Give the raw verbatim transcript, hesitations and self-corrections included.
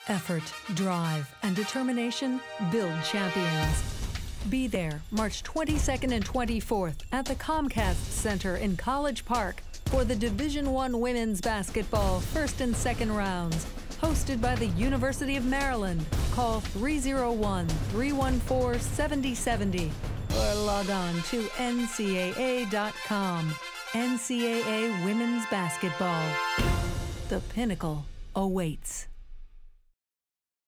Effort, drive, and determination build champions. Be there March twenty-second and twenty-fourth at the Comcast Center in College Park for the Division One Women's Basketball first and second rounds, hosted by the University of Maryland. Call three oh one, three one four, seven oh seven oh or log on to N C A A dot com. N C A A Women's Basketball. The pinnacle awaits.